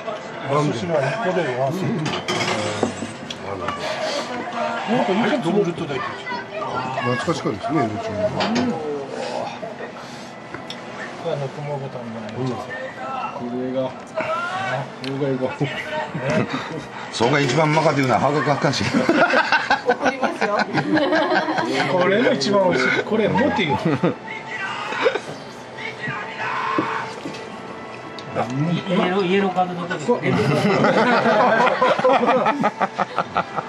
お寿司は1個で安い。なんかいつもルートで。 懐かしかですね、どっちも。 これ雲ボタンじゃないですか。 これが。 そこが一番うまかっていうのは半額あかんし。 怒りますよ。 これが一番美味しい。これ持っていいよ。 イエローカードどこですか？